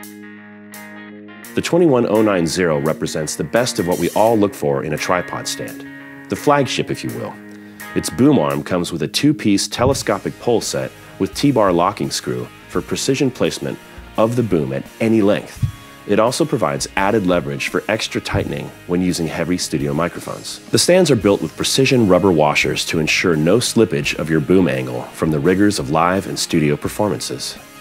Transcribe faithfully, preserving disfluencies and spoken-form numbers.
The twenty-one oh ninety represents the best of what we all look for in a tripod stand. The flagship, if you will. Its boom arm comes with a two-piece telescopic pole set with T-bar locking screw for precision placement of the boom at any length. It also provides added leverage for extra tightening when using heavy studio microphones. The stands are built with precision rubber washers to ensure no slippage of your boom angle from the rigors of live and studio performances.